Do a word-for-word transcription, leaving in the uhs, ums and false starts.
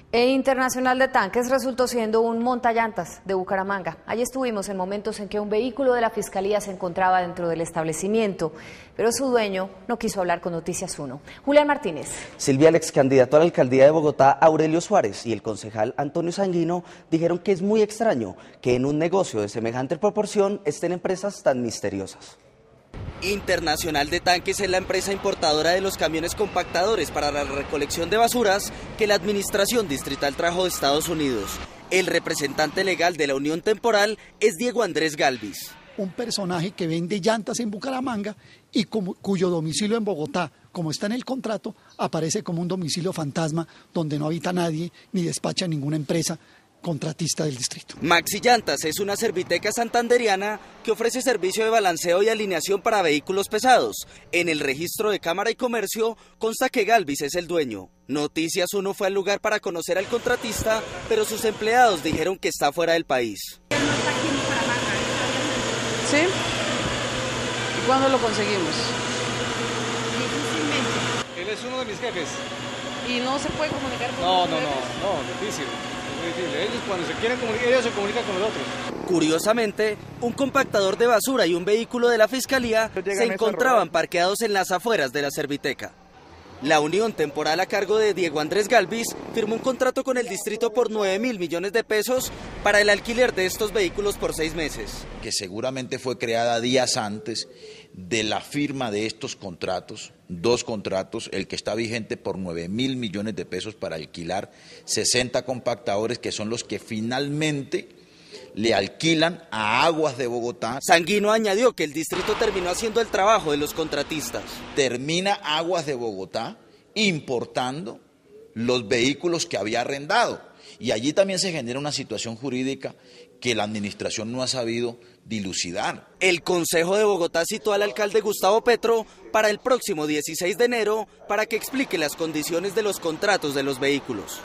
E Internacional de Tanques resultó siendo un montallantas de Bucaramanga. Allí estuvimos en momentos en que un vehículo de la Fiscalía se encontraba dentro del establecimiento, pero su dueño no quiso hablar con Noticias uno. Julián Martínez. Silvia, el ex candidato a la alcaldía de Bogotá, Aurelio Suárez, y el concejal Antonio Sanguino dijeron que es muy extraño que en un negocio de semejante proporción estén empresas tan misteriosas. Internacional de Tanques es la empresa importadora de los camiones compactadores para la recolección de basuras que la Administración Distrital trajo de Estados Unidos. El representante legal de la Unión Temporal es Diego Andrés Galvis. Un personaje que vende llantas en Bucaramanga y como, cuyo domicilio en Bogotá, como está en el contrato, aparece como un domicilio fantasma donde no habita nadie ni despacha ninguna empresa contratista del distrito. Maxi Llantas es una serviteca santanderiana que ofrece servicio de balanceo y alineación para vehículos pesados. En el registro de Cámara y Comercio consta que Galvis es el dueño. Noticias uno fue al lugar para conocer al contratista, pero sus empleados dijeron que está fuera del país. ¿Sí? ¿Y cuándo lo conseguimos? Él es uno de mis jefes. ¿Y no se puede comunicar con No, los no, no, jefes? no, difícil. Ellos cuando se quieren comunicar, ellos se comunican con nosotros. Curiosamente, un compactador de basura y un vehículo de la Fiscalía se encontraban parqueados en las afueras de la serviteca. La Unión Temporal a cargo de Diego Andrés Galvis firmó un contrato con el distrito por nueve mil millones de pesos para el alquiler de estos vehículos por seis meses. Que seguramente fue creada días antes de la firma de estos contratos, dos contratos, el que está vigente por nueve mil millones de pesos para alquilar sesenta compactadores que son los que finalmente le alquilan a Aguas de Bogotá. Sanguino añadió que el distrito terminó haciendo el trabajo de los contratistas. Termina Aguas de Bogotá importando los vehículos que había arrendado. Y allí también se genera una situación jurídica que la administración no ha sabido dilucidar. El Consejo de Bogotá citó al alcalde Gustavo Petro para el próximo dieciséis de enero para que explique las condiciones de los contratos de los vehículos.